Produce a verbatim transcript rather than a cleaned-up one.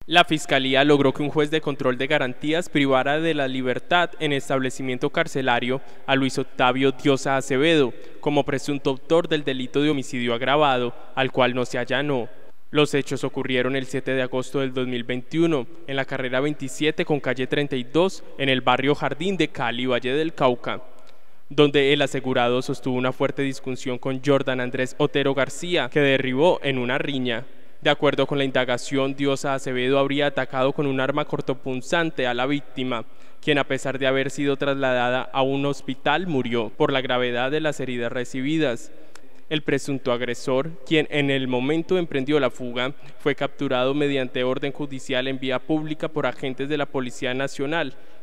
La Fiscalía logró que un juez de control de garantías privara de la libertad en establecimiento carcelario a Luis Octavio Diosa Acevedo como presunto autor del delito de homicidio agravado, al cual no se allanó. Los hechos ocurrieron el siete de agosto del dos mil veintiuno en la carrera veintisiete con calle treinta y dos en el barrio Jardín de Cali, Valle del Cauca, donde el asegurado sostuvo una fuerte discusión con Jordan Andrés Otero García, que derribó en una riña. De acuerdo con la indagación, Diosa Acevedo habría atacado con un arma cortopunzante a la víctima, quien a pesar de haber sido trasladada a un hospital murió por la gravedad de las heridas recibidas. El presunto agresor, quien en el momento emprendió la fuga, fue capturado mediante orden judicial en vía pública por agentes de la Policía Nacional